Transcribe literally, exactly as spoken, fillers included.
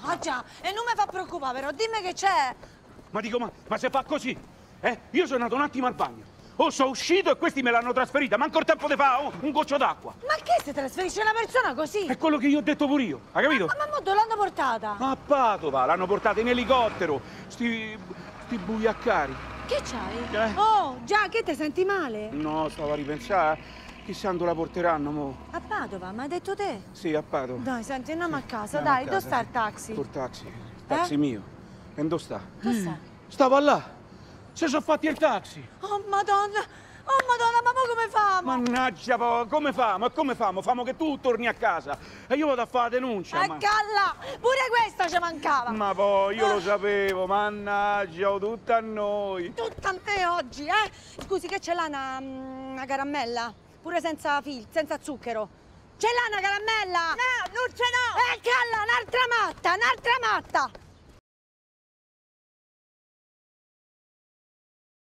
Ah già, e non mi fa preoccupare però, dimmi che c'è. Ma dico, ma, ma se fa così, eh? Io sono andato un attimo al bagno. Oh, sono uscito e questi me l'hanno trasferita, manco il tempo di fare oh, un goccio d'acqua. Ma che si trasferisce una persona così? È quello che io ho detto pure io, hai capito? Ma, ma, ma dove l'hanno portata? A Padova, l'hanno portata in elicottero, sti, sti buiaccari. Che c'hai? Eh? Oh, già, che ti senti male? No, stavo a ripensare, chissà dove la porteranno, mo. A Padova, ma hai detto te? Sì, a Padova. Dai, senti, andiamo a casa, Andiamo a dai, dove casa, sta sì. il taxi? Col taxi, il taxi Eh? mio. E dove sta? Dove sta? Stava là, si sono fatti il taxi. Oh, madonna! Oh, madonna, ma mo come famo? Mannaggia, po, come famo? E come famo? Famo che tu torni a casa e io vado a fare la denuncia. E ma... calla! Pure questa ci mancava! Ma poi io Ah. lo sapevo, mannaggia, oh, tutto a noi. Tutta a te oggi, eh? Scusi, che c'è là una, una caramella? Pure senza fil, senza zucchero. C'è là una caramella? No, non ce n'ho! E calla, un'altra matta, un'altra matta!